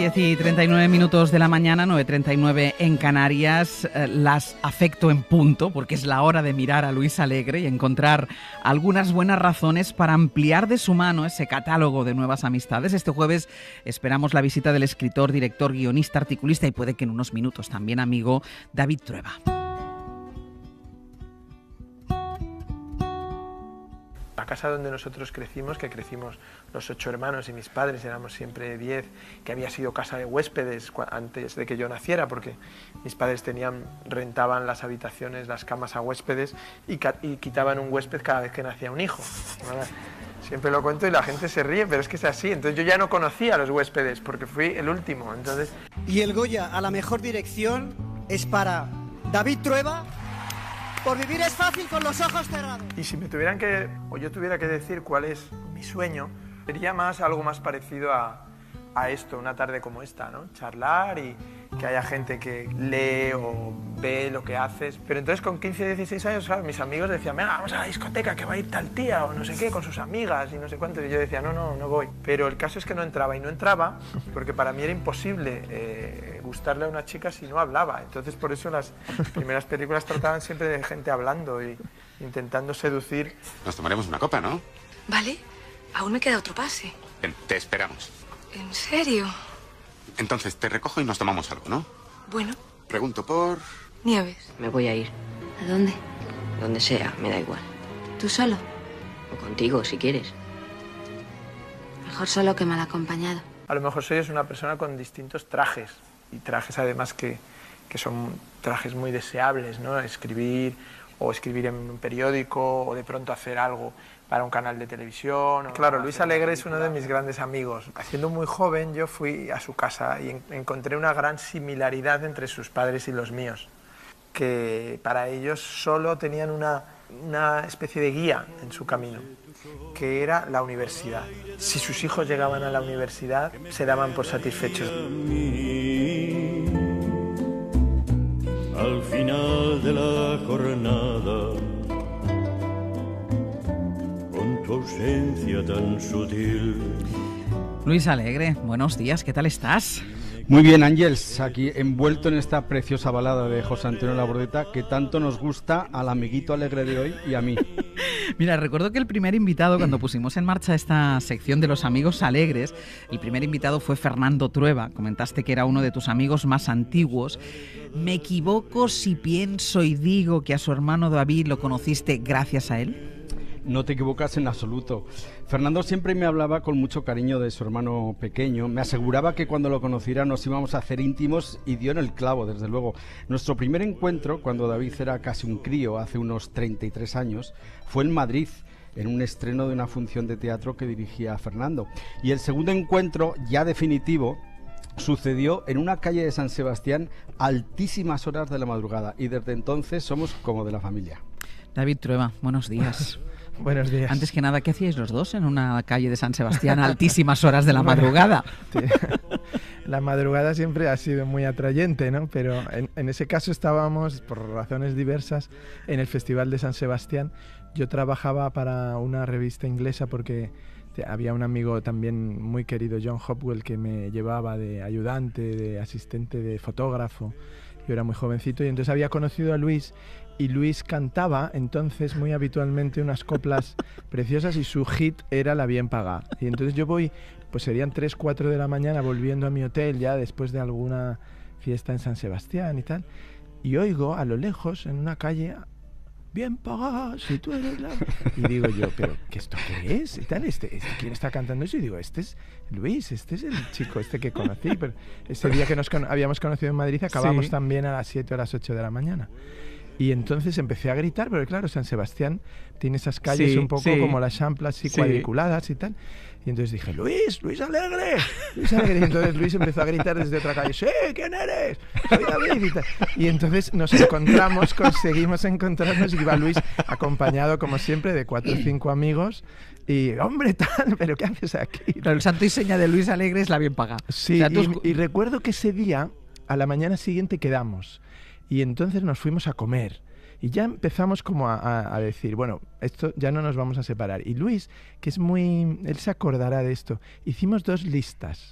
10:39 de la mañana, 9:39 en Canarias. Las afecto en punto, porque es la hora de mirar a Luis Alegre y encontrar algunas buenas razones para ampliar de su mano ese catálogo de nuevas amistades. Este jueves esperamos la visita del escritor, director, guionista, articulista y puede que en unos minutos también amigo David Trueba. La casa donde nosotros crecimos, que crecimos los 8 hermanos y mis padres, éramos siempre 10, que había sido casa de huéspedes antes de que yo naciera, porque mis padres rentaban las habitaciones, las camas a huéspedes y quitaban un huésped cada vez que nacía un hijo. Siempre lo cuento y la gente se ríe, pero es que es así. Entonces yo ya no conocía a los huéspedes porque fui el último. Entonces... Y el Goya a la mejor dirección es para David Trueba. Por vivir es fácil con los ojos cerrados. Y si yo tuviera que decir cuál es mi sueño, sería algo más parecido a esto, una tarde como esta, ¿no? Charlar y que haya gente que lee o ve lo que haces. Pero entonces con 15, 16 años, ¿sabes? Mis amigos decían, venga, vamos a la discoteca, que va a ir tal tía o no sé qué, con sus amigas y no sé cuánto. Y yo decía, no voy. Pero el caso es que no entraba porque para mí era imposible gustarle a una chica si no hablaba. Entonces por eso las primeras películas trataban siempre de gente hablando y intentando seducir. Nos tomaremos una copa, ¿no? Vale, aún me queda otro pase. Bien, te esperamos. ¿En serio? Entonces te recojo y nos tomamos algo, ¿no? Bueno. Pregunto por... Nieves. Me voy a ir. ¿A dónde? Donde sea, me da igual. ¿Tú solo? O contigo, si quieres. Mejor solo que mal acompañado. A lo mejor soy una persona con distintos trajes, y trajes además que son trajes muy deseables, ¿no? Escribir en un periódico o de pronto hacer algo para un canal de televisión. Claro, Luis Alegre es uno de mis grandes amigos. Siendo muy joven yo fui a su casa y encontré una gran similaridad entre sus padres y los míos, que para ellos solo tenían una especie de guía en su camino, que era la universidad. Si sus hijos llegaban a la universidad, se daban por satisfechos. Al final de la jornada, con tu ausencia tan sutil. Luis Alegre, buenos días, ¿qué tal estás? Muy bien, Ángels, aquí envuelto en esta preciosa balada de José Antonio Labordeta que tanto nos gusta al amiguito alegre de hoy y a mí. Mira, recuerdo que el primer invitado, cuando pusimos en marcha esta sección de los amigos alegres, el primer invitado fue Fernando Trueba. Comentaste que era uno de tus amigos más antiguos. ¿Me equivoco si pienso y digo que a su hermano David lo conociste gracias a él? No te equivocas en absoluto. Fernando siempre me hablaba con mucho cariño de su hermano pequeño. Me aseguraba que cuando lo conociera nos íbamos a hacer íntimos y dio en el clavo, desde luego. Nuestro primer encuentro, cuando David era casi un crío, hace unos 33 años, fue en Madrid, en un estreno de una función de teatro que dirigía Fernando. Y el segundo encuentro, ya definitivo, sucedió en una calle de San Sebastián a altísimas horas de la madrugada. Y desde entonces somos como de la familia. David Trueba, buenos días. Buenos días. Antes que nada, ¿qué hacíais los dos en una calle de San Sebastián a altísimas horas de la madrugada? Sí. La madrugada siempre ha sido muy atrayente, ¿no? Pero en ese caso estábamos, por razones diversas, en el Festival de San Sebastián. Yo trabajaba para una revista inglesa porque había un amigo también muy querido, John Hopwell, que me llevaba de ayudante, de asistente, de fotógrafo. Yo era muy jovencito y entonces había conocido a Luis. Y Luis cantaba entonces muy habitualmente unas coplas preciosas y su hit era La bien pagada. Y entonces yo voy, pues serían 3, 4 de la mañana volviendo a mi hotel ya después de alguna fiesta en San Sebastián y tal. Y oigo a lo lejos en una calle, bien pagada, si tú eres la... Y digo yo, pero ¿qué esto qué es? Y tal, ¿quién está cantando eso? Y digo, este es Luis, este es el chico que conocí. Pero ese día que nos habíamos conocido en Madrid acabamos también a las 7 o a las 8 de la mañana. Y entonces empecé a gritar, pero claro, San Sebastián tiene esas calles un poco como las Champlas, así cuadriculadas y tal. Y entonces dije, Luis Alegre, Luis Alegre. Y entonces Luis empezó a gritar desde otra calle, sí, ¿quién eres? Soy David y tal. Y entonces nos encontramos, conseguimos encontrarnos y iba Luis acompañado, como siempre, de 4 o 5 amigos. Y, hombre, tal, ¿pero qué haces aquí? Pero el santo y seña de Luis Alegre es la bien pagada. Sí, o sea, y recuerdo que ese día, a la mañana siguiente quedamos. Y entonces nos fuimos a comer y ya empezamos como a decir, bueno, esto ya no nos vamos a separar. Y Luis, que es él se acordará de esto, hicimos 2 listas.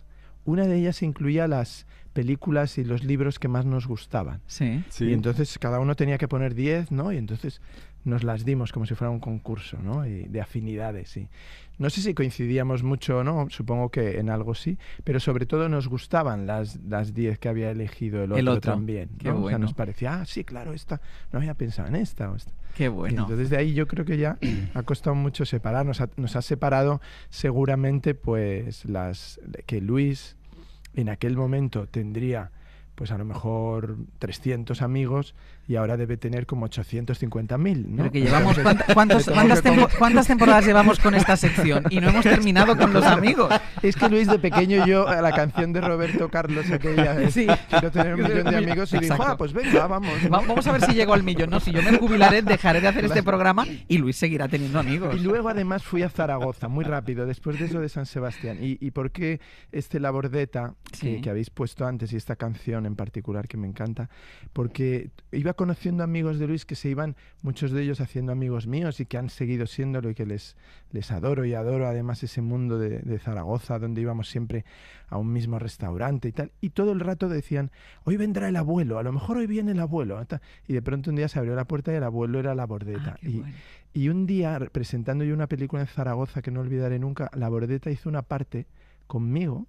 una de ellas incluía las películas y los libros que más nos gustaban. Sí. Sí. Y entonces cada uno tenía que poner 10, ¿no? Y entonces nos las dimos como si fuera un concurso, ¿no? Y de afinidades, y no sé si coincidíamos mucho o no, supongo que en algo sí, pero sobre todo nos gustaban las 10 que había elegido el otro también, ¿no? Qué O sea, bueno. nos parecía, sí, claro, esta, no había pensado en esta o esta. Qué Y bueno. entonces de ahí yo creo que ya ha costado mucho separarnos. Nos ha separado seguramente pues que Luis en aquel momento tendría pues a lo mejor 300 amigos y ahora debe tener como 850.000, ¿no? Pero que llevamos, ¿cuántas temporadas llevamos con esta sección? Y no hemos terminado con los amigos. Es que Luis, de pequeño, yo a la canción de Roberto Carlos, aquella, Sí. quiero tener 1 millón de amigos, y dijo, Exacto. pues venga, vamos, ¿no? Vamos a ver si llego al millón, ¿no? Si yo me jubilaré, dejaré de hacer este programa y Luis seguirá teniendo amigos. Y luego además fui a Zaragoza, muy rápido, después de eso de San Sebastián. ¿Y por qué La Bordeta, Sí. que habéis puesto antes, y esta canción en particular que me encanta? Porque iba conociendo amigos de Luis que se iban, muchos de ellos haciendo amigos míos y que han seguido siéndolo y que les adoro, y adoro además ese mundo de Zaragoza, donde íbamos siempre a un mismo restaurante y tal. Y todo el rato decían, hoy vendrá el abuelo, a lo mejor hoy viene el abuelo. Y de pronto un día se abrió la puerta y el abuelo era La Bordeta. Qué bueno. Y un día, presentando yo una película en Zaragoza que no olvidaré nunca, La Bordeta hizo una parte conmigo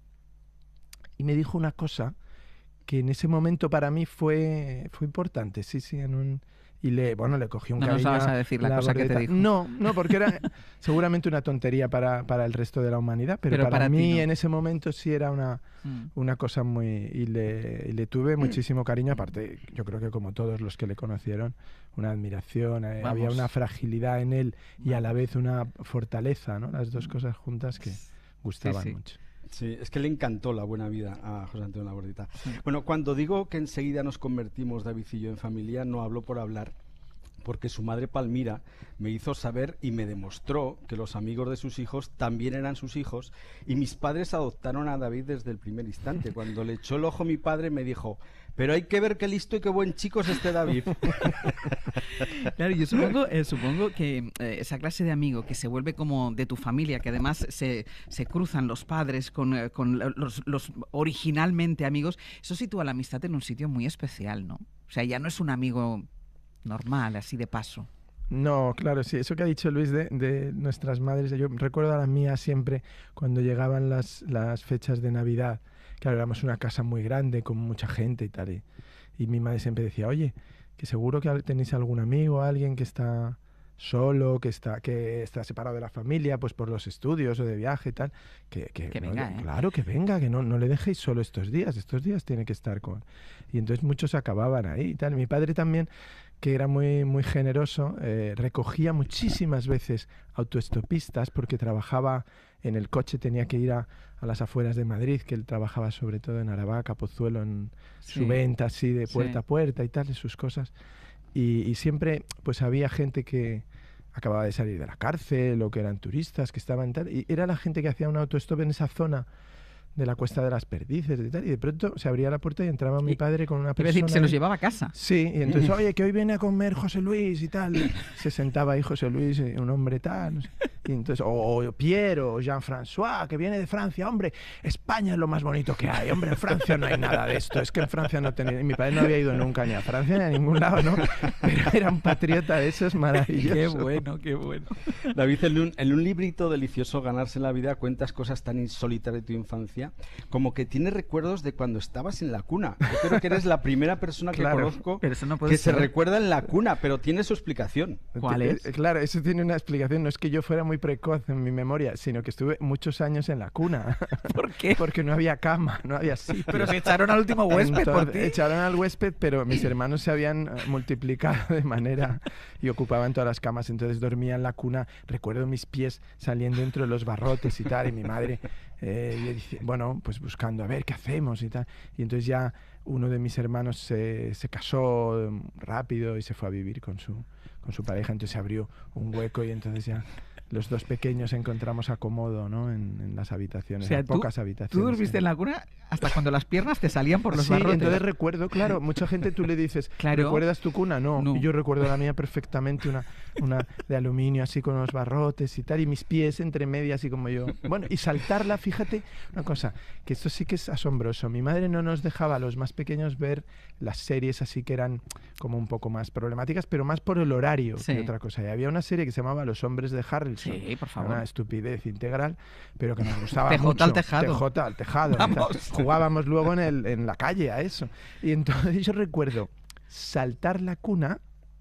y me dijo una cosa que en ese momento para mí fue importante, sí, y le cogí un No nos cariño vas a decir la cosa que te Bordeta. dijo. No, porque era seguramente una tontería para el resto de la humanidad, pero para ti mí no. en ese momento sí era una cosa muy... Y le tuve muchísimo cariño, aparte, yo creo que como todos los que le conocieron, una admiración, había una fragilidad en él y a la vez una fortaleza, ¿no? Las dos cosas juntas que gustaban sí. mucho. Sí, es que le encantó La Buena Vida a José Antonio Labordeta. Bueno, cuando digo que enseguida nos convertimos, David y yo, en familia, no hablo por hablar, porque su madre Palmira me hizo saber y me demostró que los amigos de sus hijos también eran sus hijos, y mis padres adoptaron a David desde el primer instante. Cuando le echó el ojo mi padre me dijo, pero hay que ver qué listo y qué buen chico es este David. Claro, yo supongo que esa clase de amigo que se vuelve como de tu familia, que además se cruzan los padres con los originalmente amigos, eso sitúa la amistad en un sitio muy especial, ¿no? O sea, ya no es un amigo normal, así de paso. No, claro, sí, eso que ha dicho Luis de nuestras madres, yo recuerdo a la mía siempre cuando llegaban las fechas de Navidad. Claro, éramos una casa muy grande, con mucha gente y tal, y mi madre siempre decía, oye, que seguro que tenéis algún amigo, alguien que está solo, que está separado de la familia, pues por los estudios o de viaje y tal, que venga, ¿eh? Claro, que venga, que no le dejéis solo estos días tiene que estar con... Y entonces muchos acababan ahí y tal. Mi padre también, que era muy, muy generoso, recogía muchísimas veces autoestopistas porque trabajaba en el coche, tenía que ir a las afueras de Madrid, que él trabajaba sobre todo en Aravaca, Pozuelo, en su venta así de puerta a puerta y tal, de sus cosas. Y siempre pues había gente que acababa de salir de la cárcel o que eran turistas, que estaban tal, y era la gente que hacía un autostop en esa zona de la Cuesta de las Perdices y tal, y de pronto se abría la puerta y entraba mi padre con una persona. Es decir, se los llevaba a casa. Sí, y entonces, oye, que hoy viene a comer José Luis y tal. Se sentaba ahí José Luis, un hombre tal, no sé. Y entonces, o Pierre, o Jean-François, que viene de Francia, hombre, España es lo más bonito que hay, hombre, en Francia no hay nada de esto, es que en Francia no tenía, mi padre no había ido nunca ni a Francia ni a ningún lado, ¿no? Pero era un patriota de esos maravillosos. Qué bueno, qué bueno. David, en un librito delicioso, Ganarse la vida, cuentas cosas tan insólitas de tu infancia, como que tienes recuerdos de cuando estabas en la cuna. Yo creo que eres la primera persona que conozco pero eso no puede que ser. se recuerda en la cuna, pero tiene su explicación. ¿Cuál es? Claro, eso tiene una explicación. No es que yo fuera muy precoz en mi memoria, sino que estuve muchos años en la cuna. ¿Por qué? Porque no había cama, no había sitio. Pero se echaron al último huésped por ti. Echaron al huésped, pero mis hermanos se habían multiplicado de manera y ocupaban todas las camas. Entonces dormía en la cuna. Recuerdo mis pies saliendo entre los barrotes y tal, y mi madre dice, bueno, pues buscando a ver qué hacemos y tal. Y entonces ya uno de mis hermanos se casó rápido y se fue a vivir con su pareja. Entonces se abrió un hueco y entonces ya los dos pequeños encontramos acomodo, ¿no? En las habitaciones, O sea, pocas habitaciones. Tú dormiste en la cuna hasta cuando las piernas te salían por los barrotes. Entonces recuerdo, claro, mucha gente tú le dices, ¿recuerdas tu cuna? No. Y yo recuerdo la mía perfectamente, una de aluminio así con unos barrotes y tal, y mis pies entre medias y como yo. Bueno, y saltarla, fíjate, una cosa, que esto sí que es asombroso. Mi madre no nos dejaba a los más pequeños ver las series así que eran como un poco más problemáticas, pero más por el horario que otra cosa. Y había una serie que se llamaba Los hombres de Harrelson. Sí, por favor. Una estupidez integral, pero que nos gustaba TJ mucho. al tejado. TJ al tejado. Jugábamos luego en la calle a eso. Y entonces yo recuerdo saltar la cuna,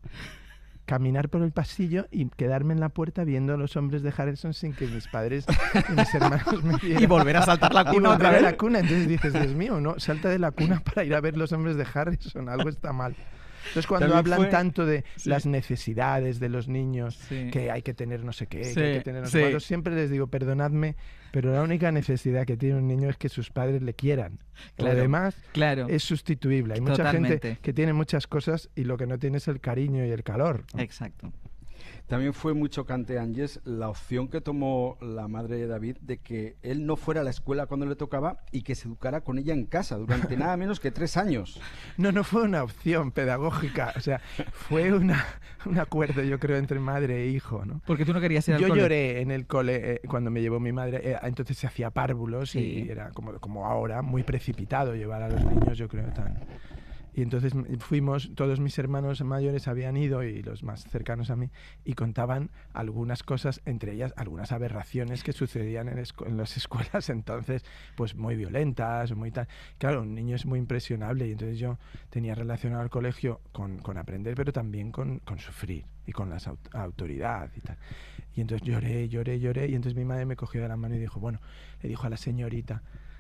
caminar por el pasillo y quedarme en la puerta viendo a Los hombres de Harrelson sin que mis padres y mis hermanos me vieran. Y volver a saltar la cuna otra vez. La cuna. Entonces dices, Dios mío, no, salta de la cuna para ir a ver Los hombres de Harrelson, algo está mal. Entonces cuando hablan tanto de las necesidades de los niños, que hay que tener no sé qué, que hay que tener no sé cuánto, siempre les digo, perdonadme, pero la única necesidad que tiene un niño es que sus padres le quieran. Lo demás es sustituible. Hay mucha gente que tiene muchas cosas y lo que no tiene es el cariño y el calor, ¿no? Exacto. También fue muy chocante, Ángeles, la opción que tomó la madre de David de que él no fuera a la escuela cuando le tocaba y que se educara con ella en casa durante nada menos que 3 años. No fue una opción pedagógica, o sea, fue un acuerdo, yo creo, entre madre e hijo, ¿no? Porque tú no querías ir al cole. Yo lloré en el cole cuando me llevó mi madre, entonces se hacía párvulos y era como ahora, muy precipitado llevar a los niños, yo creo, tan... Y entonces fuimos, todos mis hermanos mayores habían ido y los más cercanos a mí y contaban algunas cosas, entre ellas algunas aberraciones que sucedían en las escuelas entonces, pues muy violentas, muy tal. Claro, un niño es muy impresionable y entonces yo tenía relacionado al colegio con aprender, pero también con sufrir y con la autoridad y tal. Y entonces lloré y entonces mi madre me cogió de la mano y dijo, bueno, le dijo a la señorita,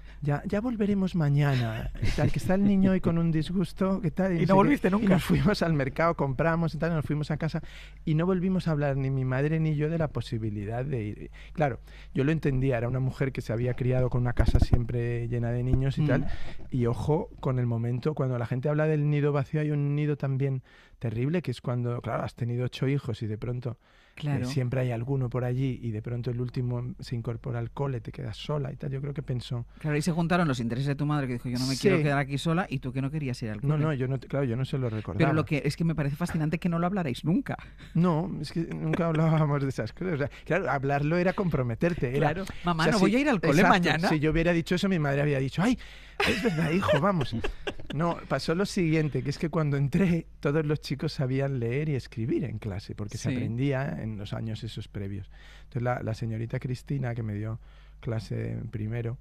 ya volveremos mañana, y tal, que está el niño hoy con un disgusto, ¿qué tal? Y no volviste nunca. Y nos fuimos al mercado, compramos y tal, y nos fuimos a casa y no volvimos a hablar ni mi madre ni yo de la posibilidad de ir. Claro, yo lo entendía, era una mujer que se había criado con una casa siempre llena de niños y tal, y ojo con el momento, cuando la gente habla del nido vacío, hay un nido también terrible, que es cuando, claro, has tenido 8 hijos y de pronto... Claro. Siempre hay alguno por allí y de pronto el último se incorpora al cole, te quedas sola y tal. Yo creo que pensó... Claro, ahí se juntaron los intereses de tu madre que dijo, yo no me quiero quedar aquí sola, y tú que no querías ir al cole. Yo no se lo recordaba. Pero lo que es que me parece fascinante que no lo hablarais nunca. No, es que nunca hablábamos de esas cosas. O sea, claro, hablarlo era comprometerte. Era, claro, mamá, no voy a ir al cole mañana. Si yo hubiera dicho eso, mi madre había dicho, ¡ay! Es verdad, hijo, vamos. No, pasó lo siguiente, que es que cuando entré, todos los chicos sabían leer y escribir en clase, porque se aprendía en los años esos previos. Entonces la señorita Cristina, que me dio clase en primero,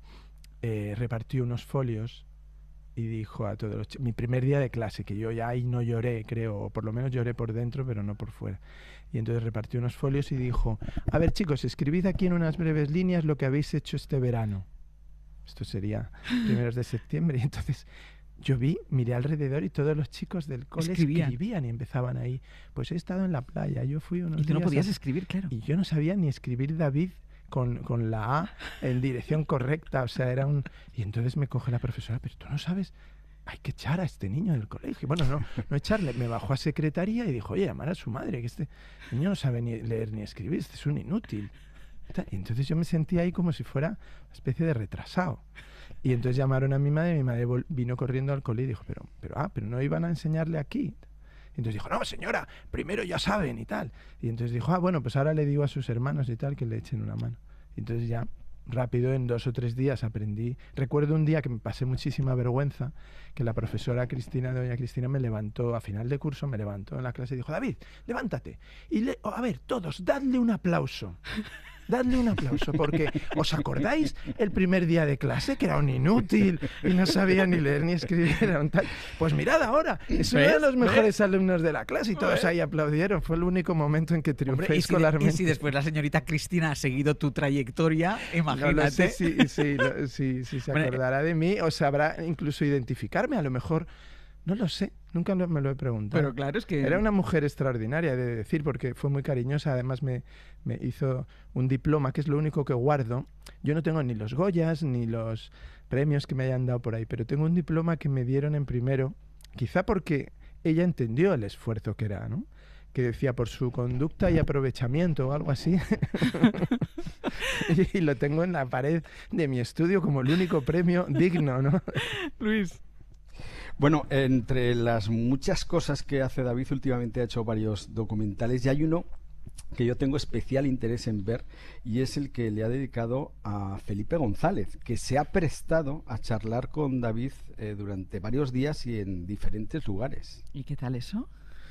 repartió unos folios y dijo a todos los chicos, mi primer día de clase, que yo ya ahí no lloré, creo, o por lo menos lloré por dentro, pero no por fuera. Y entonces repartió unos folios y dijo, a ver chicos, escribid aquí en unas breves líneas lo que habéis hecho este verano. Esto sería primeros de septiembre. Y entonces yo miré alrededor y todos los chicos del cole escribían y empezaban ahí. Pues he estado en la playa, yo fui unos días... Y tú no podías escribir, claro. Y yo no sabía ni escribir David con la A en dirección correcta. O sea, era un... Y entonces me coge la profesora, pero tú no sabes... Hay que echar a este niño del colegio. Bueno, no echarle. Me bajó a secretaría y dijo, oye, llamar a su madre, que este niño no sabe ni leer ni escribir, este es un inútil. Y entonces yo me sentía ahí como si fuera una especie de retrasado. Y entonces llamaron a mi madre vino corriendo al cole y dijo, pero no iban a enseñarle aquí. Y entonces dijo, no señora, primero ya saben y tal. Y entonces dijo, bueno, pues ahora le digo a sus hermanos y tal que le echen una mano. Y entonces ya rápido, en 2 o 3 días aprendí. Recuerdo un día que me pasé muchísima vergüenza, que la profesora doña Cristina, me levantó, a final de curso, me levantó en la clase y dijo, David, levántate. Y a ver, todos, dadle un aplauso. Dadle un aplauso, porque ¿os acordáis el primer día de clase que era un inútil y no sabía ni leer ni escribir? Era un tal... Pues mirad ahora, es uno de los mejores alumnos de la clase y todos ahí aplaudieron. Fue el único momento en que triunfé escolarmente. Y si después la señorita Cristina ha seguido tu trayectoria, imagínate. No lo sé si se acordará de mí o sabrá incluso identificarme, a lo mejor... No lo sé, nunca me lo he preguntado. Pero claro, es que... Era una mujer extraordinaria, he de decir, porque fue muy cariñosa. Además me hizo un diploma, que es lo único que guardo. Yo no tengo ni los Goyas, ni los premios que me hayan dado por ahí, pero tengo un diploma que me dieron en primero, quizá porque ella entendió el esfuerzo que era, ¿no? que decía por su conducta y aprovechamiento o algo así. Y lo tengo en la pared de mi estudio como el único premio digno, ¿no? Luis. Bueno, entre las muchas cosas que hace David, últimamente ha hecho varios documentales y hay uno que yo tengo especial interés en ver y es el que le ha dedicado a Felipe González, que se ha prestado a charlar con David durante varios días y en diferentes lugares. ¿Y qué tal eso?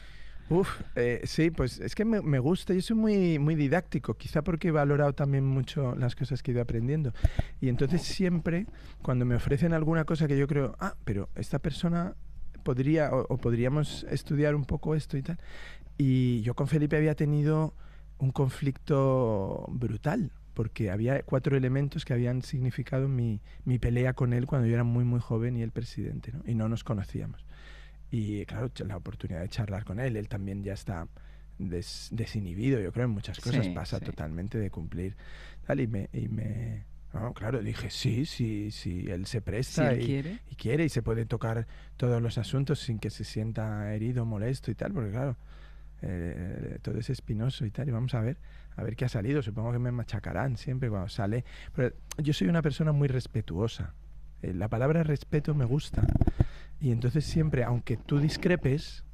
Sí, pues es que me gusta, yo soy muy didáctico, quizá porque he valorado también mucho las cosas que he ido aprendiendo. Y entonces siempre, cuando me ofrecen alguna cosa que yo creo, pero esta persona podría, o podríamos estudiar un poco esto y tal. Y yo con Felipe había tenido un conflicto brutal, porque había 4 elementos que habían significado mi pelea con él cuando yo era muy joven y él presidente, ¿no? Y no nos conocíamos. Y claro, la oportunidad de charlar con él también ya está desinhibido, yo creo, en muchas cosas, pasa totalmente de cumplir tal, y me no, claro, dije sí, él se presta y quiere y se puede tocar todos los asuntos sin que se sienta herido, molesto y tal, porque claro, todo es espinoso y tal, y vamos a ver qué ha salido. Supongo que me machacarán siempre cuando sale, pero yo soy una persona muy respetuosa. La palabra respeto me gusta. Y entonces siempre, aunque tú discrepes,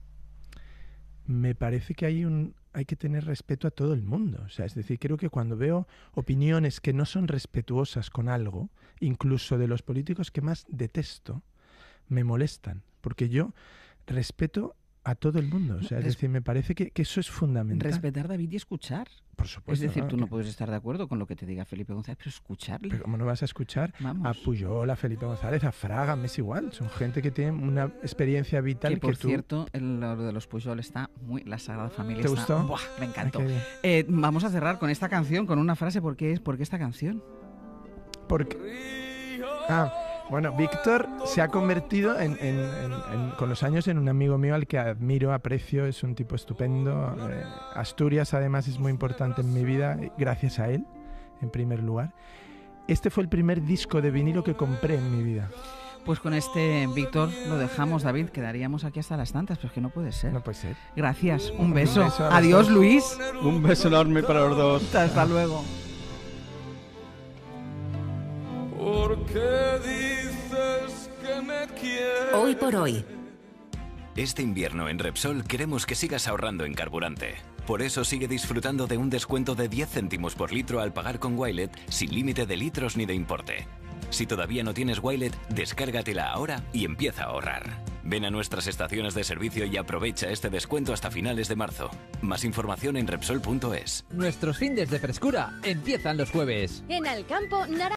me parece que hay que tener respeto a todo el mundo. O sea, es decir, creo que cuando veo opiniones que no son respetuosas con algo, incluso de los políticos que más detesto, me molestan. Porque yo respeto a todo el mundo. O sea, es decir, me parece que eso es fundamental. Respetar, David, y escuchar. Por supuesto. Es decir, tú no puedes estar de acuerdo con lo que te diga Felipe González, pero escucharle. Pero ¿cómo no vas a escuchar a Pujol, a Felipe González, a Fraga? Me es igual. Son gente que tiene una experiencia vital que por cierto, lo de los Pujol está la Sagrada Familia. ¿Te gustó? Buah, me encantó. Vamos a cerrar con esta canción, con una frase. ¿Por qué esta canción? Bueno, Víctor se ha convertido con los años en un amigo mío al que admiro, aprecio, es un tipo estupendo. Asturias además es muy importante en mi vida, gracias a él, en primer lugar. Este fue el primer disco de vinilo que compré en mi vida. Pues con este Víctor lo dejamos, David, quedaríamos aquí hasta las tantas, pero es que no puede ser. No puede ser. Gracias, un beso. Adiós, Luis. Un beso enorme para los dos. Hasta luego. ¿Por qué dices que me quieres? Hoy por hoy. Este invierno en Repsol queremos que sigas ahorrando en carburante. Por eso sigue disfrutando de un descuento de 10 céntimos por litro al pagar con Wilet sin límite de litros ni de importe. Si todavía no tienes Wilet, descárgatela ahora y empieza a ahorrar. Ven a nuestras estaciones de servicio y aprovecha este descuento hasta finales de marzo. Más información en Repsol.es. Nuestros fines de frescura empiezan los jueves. En Alcampo,